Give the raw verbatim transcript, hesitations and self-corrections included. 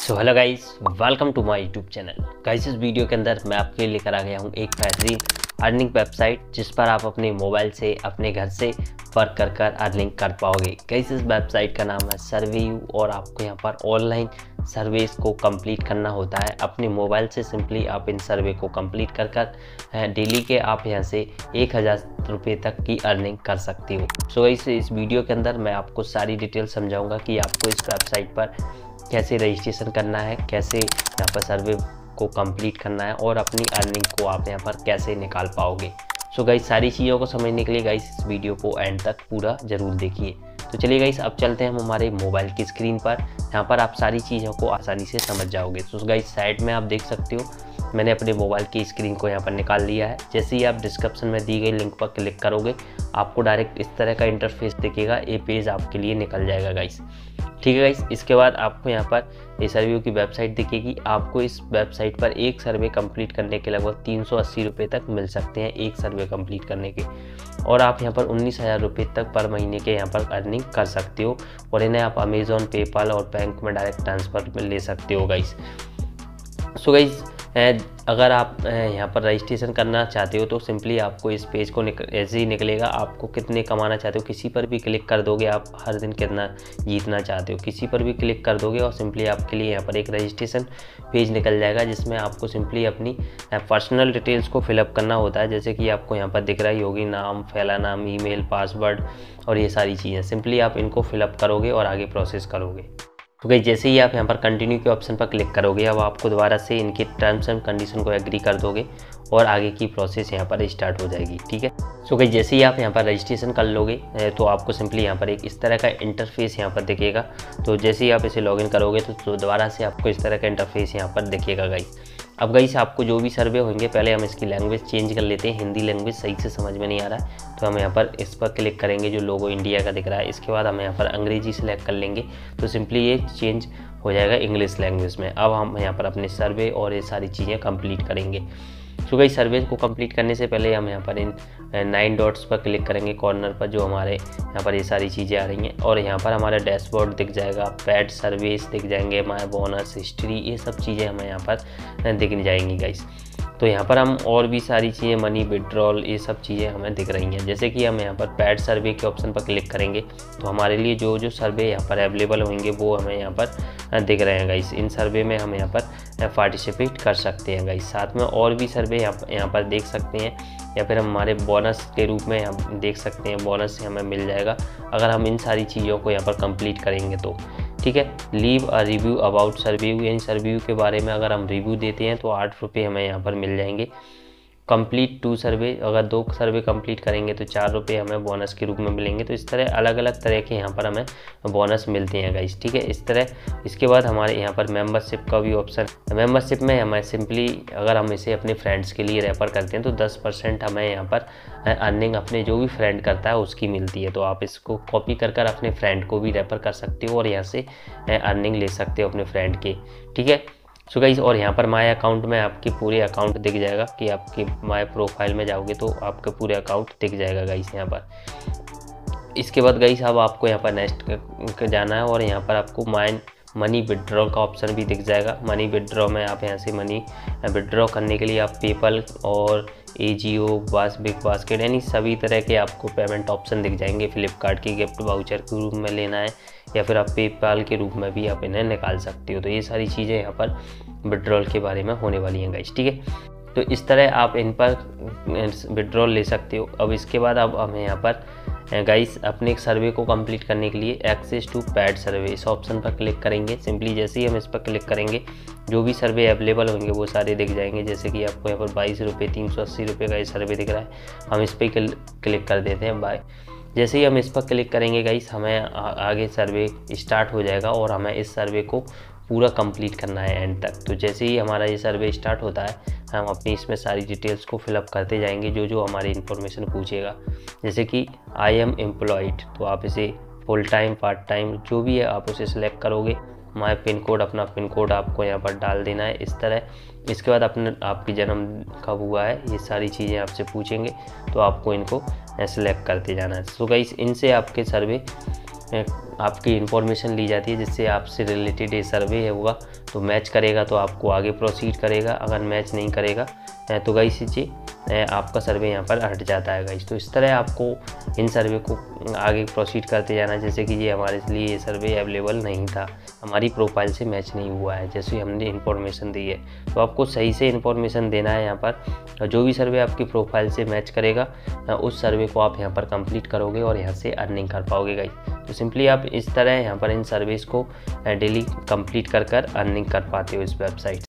So hello guys, welcome to my YouTube channel. Guys, इस video के अंदर मैं आपके लिए लेकर आ गया हूँ एक बेहतरीन अर्निंग वेबसाइट जिस पर आप अपने मोबाइल से अपने घर से वर्क कर कर अर्निंग कर पाओगे। गाइस, इस वेबसाइट का नाम है सर्वेयू और आपको यहाँ पर ऑनलाइन सर्वेस को कंप्लीट करना होता है अपने मोबाइल से। सिंपली आप इन सर्वे को कंप्लीट कर कर डेली के आप यहाँ से एक हज़ार रुपये तक की अर्निंग कर सकते हो। सो गाइस, इस वीडियो के अंदर मैं आपको सारी डिटेल समझाऊंगा कि आपको इस वेबसाइट पर कैसे रजिस्ट्रेशन करना है, कैसे यहाँ पर सर्वे को कंप्लीट करना है और अपनी अर्निंग को आप यहाँ पर कैसे निकाल पाओगे। सो गाइस, सारी चीज़ों को समझने के लिए गाइस इस वीडियो को एंड तक पूरा ज़रूर देखिए। तो चलिए गाइस, अब चलते हैं हम हमारे मोबाइल की स्क्रीन पर। यहाँ पर आप सारी चीज़ों को आसानी से समझ जाओगे। तो गाइस, साइड में आप देख सकते हो मैंने अपने मोबाइल की स्क्रीन को यहाँ पर निकाल लिया है। जैसे ही आप डिस्क्रिप्शन में दी गई लिंक पर क्लिक करोगे आपको डायरेक्ट इस तरह का इंटरफेस दिखेगा। ये पेज आपके लिए निकल जाएगा गाइस, ठीक है गाइस। इसके बाद आपको यहाँ पर ये सर्वे की वेबसाइट दिखेगी। आपको इस वेबसाइट पर एक सर्वे कंप्लीट करने के लगभग तीन सौ अस्सी रुपये तक मिल सकते हैं एक सर्वे कंप्लीट करने के, और आप यहाँ पर उन्नीस हज़ार रुपये तक पर महीने के यहाँ पर अर्निंग कर सकते हो और इन्हें आप अमेज़ॉन, पेपाल और बैंक में डायरेक्ट ट्रांसफ़र में ले सकते हो गाइस। सो गाइस, अगर आप यहाँ पर रजिस्ट्रेशन करना चाहते हो तो सिंपली आपको इस पेज को ऐसे ही निकलेगा। आपको कितने कमाना चाहते हो किसी पर भी क्लिक कर दोगे, आप हर दिन कितना जीतना चाहते हो किसी पर भी क्लिक कर दोगे और सिंपली आपके लिए यहाँ पर एक रजिस्ट्रेशन पेज निकल जाएगा जिसमें आपको सिंपली अपनी पर्सनल डिटेल्स को फिलअप करना होता है। जैसे कि आपको यहाँ पर दिख रही होगी नाम, फैला नाम, ईमेल, पासवर्ड और ये सारी चीज़ें। सिंपली आप इनको फिलअप करोगे और आगे प्रोसेस करोगे। तो गाइस, जैसे ही आप यहाँ पर कंटिन्यू के ऑप्शन पर क्लिक करोगे अब आपको दोबारा से इनके टर्म्स एंड कंडीशन को एग्री कर दोगे और आगे की प्रोसेस यहाँ पर स्टार्ट हो जाएगी, ठीक है। सो गाइस, जैसे ही आप यहाँ पर रजिस्ट्रेशन कर लोगे तो आपको सिंपली यहाँ पर एक इस तरह का इंटरफेस यहाँ पर दिखेगा। तो जैसे ही आप इसे लॉगिन करोगे तो दोबारा से आपको इस तरह का इंटरफेस यहाँ पर दिखेगा गाइस। अब गाइस, आपको जो भी सर्वे होंगे, पहले हम इसकी लैंग्वेज चेंज कर लेते हैं। हिंदी लैंग्वेज सही से समझ में नहीं आ रहा है तो हम यहाँ पर इस पर क्लिक करेंगे जो लोगो इंडिया का दिख रहा है। इसके बाद हम यहाँ पर अंग्रेजी सेलेक्ट कर लेंगे तो सिंपली ये चेंज हो जाएगा इंग्लिश लैंग्वेज में। अब हम यहाँ पर अपने सर्वे और ये सारी चीज़ें कंप्लीट करेंगे। तो गाइस, सर्वे को कंप्लीट करने से पहले हम यहाँ पर इन नाइन डॉट्स पर क्लिक करेंगे कॉर्नर पर, जो हमारे यहाँ पर ये सारी चीज़ें आ रही हैं और यहाँ पर हमारा डैशबोर्ड दिख जाएगा, पैड सर्विस दिख जाएंगे, माय बोनस, हिस्ट्री, ये सब चीज़ें हमें यहाँ पर दिख जाएंगी गाइस। तो यहाँ पर हम और भी सारी चीज़ें, मनी विड्रॉल, ये सब चीज़ें हमें दिख रही हैं। जैसे कि हम यहाँ पर पैड सर्वे के ऑप्शन पर क्लिक करेंगे तो हमारे लिए जो जो सर्वे यहाँ पर अवेलेबल होंगे वो हमें यहाँ पर दिख रहे हैं गाइस। इन सर्वे में हम यहाँ पर पार्टिसिपेट कर सकते हैं गाइस। साथ में और भी सर्वे यहाँ यहाँ पर देख सकते हैं या फिर हम हमारे बोनस के रूप में हम देख सकते हैं, बोनस से हमें मिल जाएगा अगर हम इन सारी चीज़ों को यहाँ पर कंप्लीट करेंगे तो, ठीक है। लीव अ रिव्यू अबाउट सर्वेयू, यानी सर्वेयू के बारे में अगर हम रिव्यू देते हैं तो आठ रुपये हमें यहाँ पर मिल जाएंगे। कंप्लीट टू सर्वे, अगर दो सर्वे कंप्लीट करेंगे तो चार रुपये हमें बोनस के रूप में मिलेंगे। तो इस तरह अलग अलग तरह के यहाँ पर हमें बोनस मिलते हैं गाइस, ठीक है। इस तरह इसके बाद हमारे यहाँ पर मेंबरशिप का भी ऑप्शन, मेंबरशिप में हमें सिंपली अगर हम इसे अपने फ्रेंड्स के लिए रेफर करते हैं तो दस परसेंट हमें यहाँ पर अर्निंग अपने जो भी फ्रेंड करता है उसकी मिलती है। तो आप इसको कॉपी कर कर अपने फ्रेंड को भी रेफर कर सकते हो और यहाँ से अर्निंग ले सकते हो अपने फ्रेंड के, ठीक है। सो गाइस, और यहाँ पर माय अकाउंट में आपके पूरे अकाउंट दिख जाएगा कि आपके माय प्रोफाइल में जाओगे तो आपके पूरे अकाउंट दिख जाएगा गाइस यहाँ पर। इसके बाद गाइस, अब आपको यहाँ पर नेक्स्ट जाना है और यहाँ पर आपको माय मनी विड्रॉ का ऑप्शन भी दिख जाएगा। मनी विड्रॉ में आप यहाँ से मनी विड्रॉ करने के लिए आप पेपल और एजियो, बास, बिग बास्केट, यानी सभी तरह के आपको पेमेंट ऑप्शन दिख जाएंगे। फ्लिपकार्ट की गिफ्ट वाउचर के रूप में लेना है या फिर आप पेपाल के रूप में भी आप इन्हें निकाल सकते हो। तो ये सारी चीज़ें यहाँ पर विड्रॉल के बारे में होने वाली हैं गाइस, ठीक है। तो इस तरह आप इन पर विड्रॉल ले सकते हो। अब इसके बाद अब हमें यहाँ पर गाइस अपने एक सर्वे को कंप्लीट करने के लिए एक्सेस टू पैड सर्वे इस ऑप्शन पर क्लिक करेंगे। सिंपली जैसे ही हम इस पर क्लिक करेंगे जो भी सर्वे अवेलेबल होंगे वो सारे दिख जाएंगे। जैसे कि आपको यहाँ पर बाईस रुपये तीन सौ अस्सी रुपये का ये सर्वे दिख रहा है, हम इस पर क्लिक कर देते हैं बाय। जैसे ही हम इस पर क्लिक करेंगे गाइस हमें आगे सर्वे स्टार्ट हो जाएगा और हमें इस सर्वे को पूरा कंप्लीट करना है एंड तक। तो जैसे ही हमारा ये सर्वे स्टार्ट होता है हम अपनी इसमें सारी डिटेल्स को फिलअप करते जाएंगे जो जो हमारी इन्फॉर्मेशन पूछेगा। जैसे कि आई एम एम्प्लॉयड, तो आप इसे फुल टाइम, पार्ट टाइम जो भी है आप उसे सिलेक्ट करोगे। माय पिन कोड, अपना पिन कोड आपको यहाँ पर डाल देना है इस तरह। इसके बाद अपने आपकी जन्म कब हुआ है ये सारी चीज़ें आपसे पूछेंगे तो आपको इनको सेलेक्ट करते जाना है। सो गाइस, इनसे आपके सर्वे आपकी इंफॉर्मेशन ली जाती है, जिससे आपसे रिलेटेड ये सर्वे होगा। तो मैच करेगा तो आपको आगे प्रोसीड करेगा, अगर मैच नहीं करेगा तो गाइस ये आपका सर्वे यहाँ पर हट जाता है गाइस। तो इस तरह आपको इन सर्वे को आगे प्रोसीड करते जाना। जैसे कि ये हमारे लिए ये सर्वे अवेलेबल नहीं था, हमारी प्रोफाइल से मैच नहीं हुआ है, जैसे हमने इन्फॉर्मेशन दी है। तो आपको सही से इन्फॉर्मेशन देना है यहाँ पर। जो भी सर्वे आपकी प्रोफाइल से मैच करेगा उस सर्वे को आप यहाँ पर कंप्लीट करोगे और यहाँ से अर्निंग कर पाओगे गाइस। तो सिंपली आप इस तरह यहाँ पर इन सर्विस को डेली कंप्लीट कर कर अर्निंग कर पाते हो इस वेबसाइट।